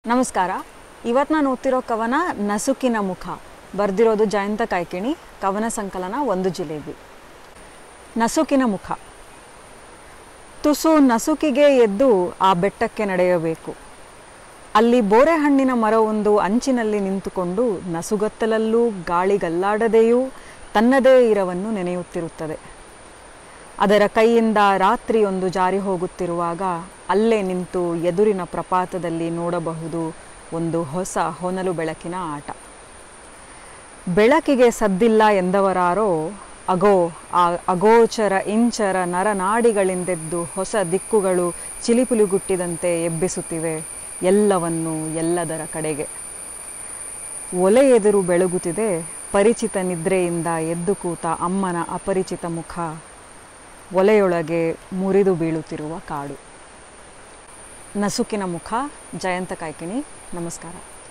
ನಮಸ್ಕಾರ. ಇವತ್ತು ನಾನು ಓದ್ತಿರೋ ಕವನ ನಸುಕಿನ ಮುಖ. ಬರೆದಿರೋದು ಜಯಂತ ಕಾಯ್ಕಿಣಿ. ಕವನ ಸಂಕಲನ ಒಂದು ಜಿಲೇಬಿ. ನಸುಕಿನ ಮುಖ. ತುಸು ನಸುಕಿಗೆ ಎದ್ದು ಆ ಬೆಟ್ಟಕ್ಕೆ ನಡೆಯಬೇಕು. ಅಲ್ಲಿ ಬೋರೆಹಣ್ಣಿನ ಮರವೊಂದು ಅಂಚಿನಲ್ಲಿ ನಿಂತುಕೊಂಡು ನಸುಗತ್ತಲಲ್ಲೂ ಗಾಳಿಗಲ್ಲಾಡದೆಯೂ ತನ್ನದೇ ಇರವನ್ನು ನೆನೆಯುತ್ತಿರುತ್ತದೆ. ಅದರ ಕೈಯಿಂದ ರಾತ್ರಿಯೊಂದು ಜಾರಿ ಹೋಗುತ್ತಿರುವಾಗ ಅಲ್ಲೇ ನಿಂತು ಎದುರಿನ ಪ್ರಪಾತದಲ್ಲಿ ನೋಡಬಹುದು ಒಂದು ಹೊಸ ಹೊನಲು ಬೆಳಕಿನ ಆಟ. ಬೆಳಕಿಗೆ ಸದ್ದಿಲ್ಲ ಎಂದವರಾರೋ ಅಗೋ ಆ ಅಗೋಚರ ಇಂಚರ ನರನಾಡಿಗಳಿಂದೆದ್ದು ಹೊಸ ದಿಕ್ಕುಗಳು ಚಿಲಿಪಿಲಿಗುಟ್ಟಿದಂತೆ ಎಬ್ಬಿಸುತ್ತಿವೆ ಎಲ್ಲವನ್ನೂ ಎಲ್ಲದರ ಕಡೆಗೆ. ಒಲೆ ಎದುರು ಬೆಳಗುತ್ತಿದೆ ಪರಿಚಿತ ನಿದ್ರೆಯಿಂದ ಎದ್ದು ಕೂತ ಅಮ್ಮನ ಅಪರಿಚಿತ ಮುಖ. ಒಲೆಯೊಳಗೆ ಮುರಿದು ಬೀಳುತ್ತಿರುವ ಕಾಡು. ನಸುಕಿನ ಮುಖ, ಜಯಂತ ಕಾಯ್ಕಿಣಿ. ನಮಸ್ಕಾರ.